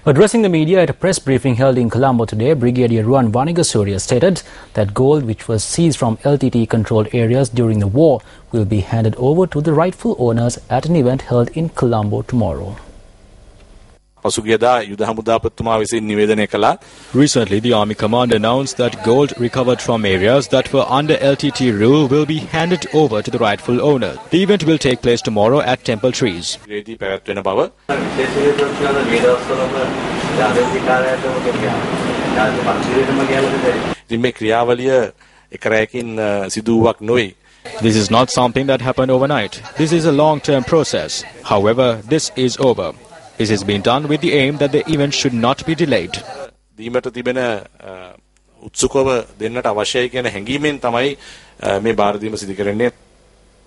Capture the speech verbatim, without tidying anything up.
Addressing the media at a press briefing held in Colombo today, Brigadier Wanigasooriya stated that gold which was seized from L T T-controlled areas during the war will be handed over to the rightful owners at an event held in Colombo tomorrow. Recently, the Army Command announced that gold recovered from areas that were under L T T rule will be handed over to the rightful owner. The event will take place tomorrow at Temple Trees. This is not something that happened overnight. This is a long-term process. However, this is over. This has been done with the aim that the event should not be delayed. උත්සුකව දෙන්නට අවශ්‍යයි කියන හැඟීමෙන් තමයි මේ බාර දීම සිදු කරන්නේ.